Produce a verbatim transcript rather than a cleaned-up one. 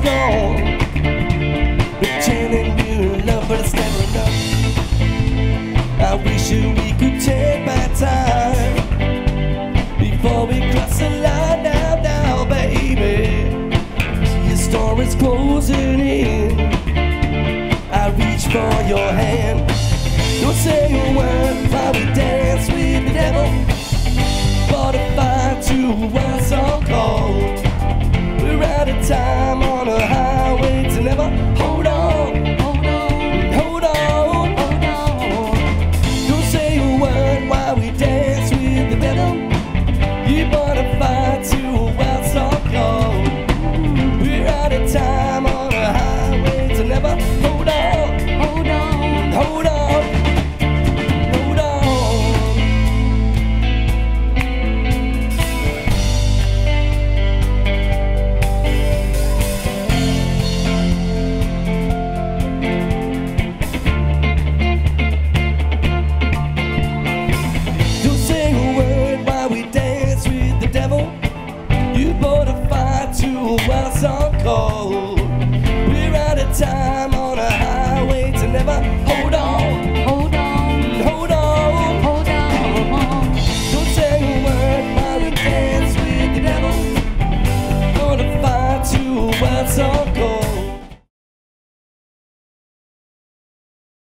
gone, pretending you love, but it's never enough. I wish you we could take back time before we cross the line. Now, now, baby, your story's closing in. I reach for your hand. Don't say a word while we dance with the devil. For the fire to one song called. We're out of time on a highway to never. Hold on, hold on, hold on, hold on. Don't say a word while we dance with the devil. You brought a fire to a wild song called. We're out of time on a highway to never. Hold on, hold on, hold on. You brought a fire to a wild song called.